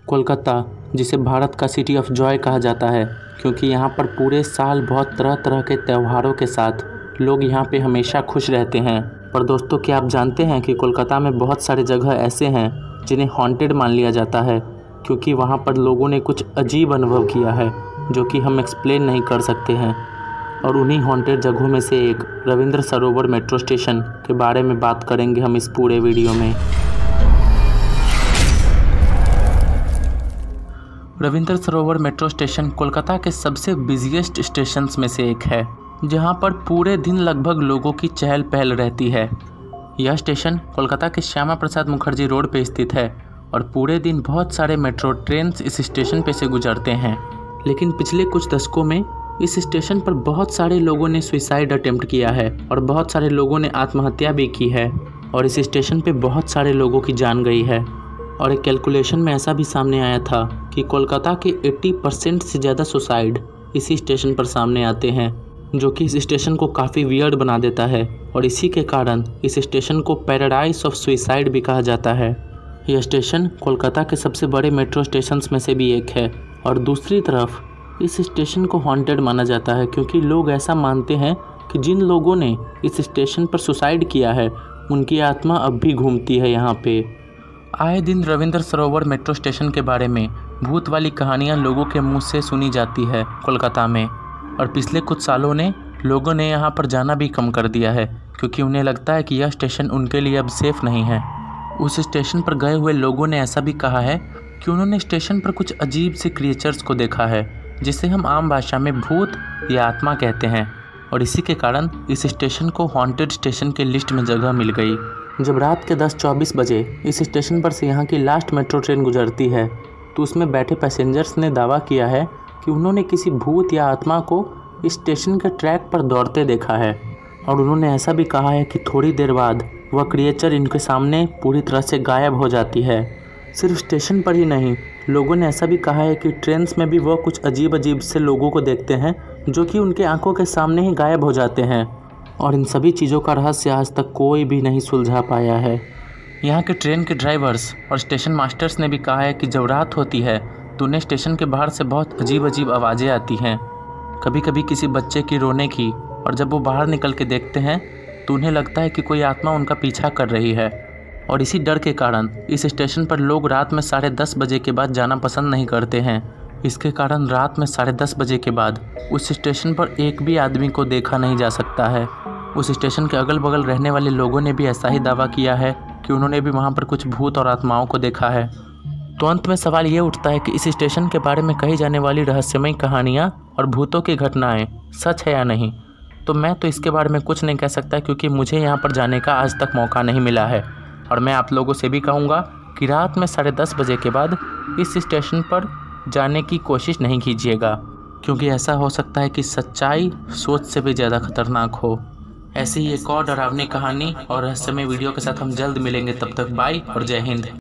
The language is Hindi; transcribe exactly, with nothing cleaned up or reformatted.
कोलकाता, जिसे भारत का सिटी ऑफ जॉय कहा जाता है, क्योंकि यहाँ पर पूरे साल बहुत तरह तरह के त्योहारों के साथ लोग यहाँ पे हमेशा खुश रहते हैं। पर दोस्तों, क्या आप जानते हैं कि कोलकाता में बहुत सारे जगह ऐसे हैं जिन्हें हॉन्टेड मान लिया जाता है, क्योंकि वहाँ पर लोगों ने कुछ अजीब अनुभव किया है जो कि हम एक्सप्लेन नहीं कर सकते हैं। और उन्हीं हॉन्टेड जगहों में से एक रविंद्र सरोवर मेट्रो स्टेशन के बारे में बात करेंगे हम इस पूरे वीडियो में। रविंद्र सरोवर मेट्रो स्टेशन कोलकाता के सबसे बिजिएस्ट स्टेशंस में से एक है, जहां पर पूरे दिन लगभग लोगों की चहल पहल रहती है। यह स्टेशन कोलकाता के श्यामा प्रसाद मुखर्जी रोड पे स्थित है और पूरे दिन बहुत सारे मेट्रो ट्रेन इस स्टेशन पे से गुजरते हैं। लेकिन पिछले कुछ दशकों में इस स्टेशन पर बहुत सारे लोगों ने सुसाइड अटेम्प्ट किया है और बहुत सारे लोगों ने आत्महत्या भी की है और इस स्टेशन पे बहुत सारे लोगों की जान गई है। और एक कैलकुलेशन में ऐसा भी सामने आया था कि कोलकाता के अस्सी परसेंट से ज़्यादा सुसाइड इसी स्टेशन पर सामने आते हैं, जो कि इस स्टेशन को काफ़ी वियर्ड बना देता है और इसी के कारण इस स्टेशन को पैराडाइज ऑफ सुसाइड भी कहा जाता है। यह स्टेशन कोलकाता के सबसे बड़े मेट्रो स्टेशंस में से भी एक है और दूसरी तरफ इस स्टेशन को हॉन्टेड माना जाता है, क्योंकि लोग ऐसा मानते हैं कि जिन लोगों ने इस स्टेशन पर सुसाइड किया है उनकी आत्मा अब भी घूमती है यहाँ पे। आए दिन रविंद्र सरोवर मेट्रो स्टेशन के बारे में भूत वाली कहानियाँ लोगों के मुंह से सुनी जाती है कोलकाता में, और पिछले कुछ सालों ने लोगों ने यहाँ पर जाना भी कम कर दिया है, क्योंकि उन्हें लगता है कि यह स्टेशन उनके लिए अब सेफ़ नहीं है। उस स्टेशन पर गए हुए लोगों ने ऐसा भी कहा है कि उन्होंने स्टेशन पर कुछ अजीब से क्रिएचर्स को देखा है, जिसे हम आम भाषा में भूत या आत्मा कहते हैं, और इसी के कारण इस स्टेशन को हॉन्टेड स्टेशन के लिस्ट में जगह मिल गई। जब रात के दस चौबीस बजे इस स्टेशन पर से यहाँ की लास्ट मेट्रो ट्रेन गुजरती है, तो उसमें बैठे पैसेंजर्स ने दावा किया है कि उन्होंने किसी भूत या आत्मा को इस स्टेशन के ट्रैक पर दौड़ते देखा है। और उन्होंने ऐसा भी कहा है कि थोड़ी देर बाद वह क्रिएचर इनके सामने पूरी तरह से गायब हो जाती है। सिर्फ स्टेशन पर ही नहीं, लोगों ने ऐसा भी कहा है कि ट्रेन्स में भी वह कुछ अजीब अजीब से लोगों को देखते हैं जो कि उनके आंखों के सामने ही गायब हो जाते हैं। और इन सभी चीज़ों का रहस्य आज तक कोई भी नहीं सुलझा पाया है। यहाँ के ट्रेन के ड्राइवर्स और स्टेशन मास्टर्स ने भी कहा है कि जब रात होती है तो उन्हें स्टेशन के बाहर से बहुत अजीब अजीब आवाज़ें आती हैं, कभी कभी किसी बच्चे की रोने की, और जब वो बाहर निकल के देखते हैं तो उन्हें लगता है कि कोई आत्मा उनका पीछा कर रही है। और इसी डर के कारण इस स्टेशन पर लोग रात में साढ़े दस बजे के बाद जाना पसंद नहीं करते हैं। इसके कारण रात में साढ़े दस बजे के बाद उस स्टेशन पर एक भी आदमी को देखा नहीं जा सकता है। उस स्टेशन के अगल बगल रहने वाले लोगों ने भी ऐसा ही दावा किया है कि उन्होंने भी वहाँ पर कुछ भूत और आत्माओं को देखा है। तो अंत में सवाल ये उठता है कि इस स्टेशन के बारे में कही जाने वाली रहस्यमयी कहानियाँ और भूतों की घटनाएँ सच है या नहीं। तो मैं तो इसके बारे में कुछ नहीं कह सकता, क्योंकि मुझे यहाँ पर जाने का आज तक मौका नहीं मिला है। और मैं आप लोगों से भी कहूँगा कि रात में साढ़े दस बजे के बाद इस स्टेशन पर जाने की कोशिश नहीं कीजिएगा, क्योंकि ऐसा हो सकता है कि सच्चाई सोच से भी ज़्यादा खतरनाक हो। ऐसी ही एक और डरावनी कहानी और रहस्यमय वीडियो के साथ हम जल्द मिलेंगे। तब तक बाय और जय हिंद।